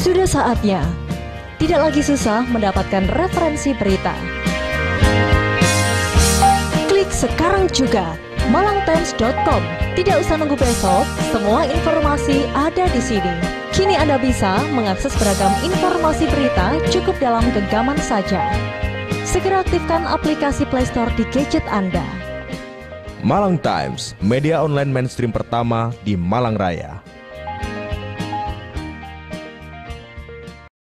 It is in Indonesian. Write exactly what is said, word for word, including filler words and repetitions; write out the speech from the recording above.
Sudah saatnya, tidak lagi susah mendapatkan referensi berita. Klik sekarang juga malang times dot com. Tidak usah nunggu besok, semua informasi ada di sini. Kini Anda bisa mengakses beragam informasi berita cukup dalam genggaman saja. Segera aktifkan aplikasi Play Store di gadget Anda. Malang Times, media online mainstream pertama di Malang Raya.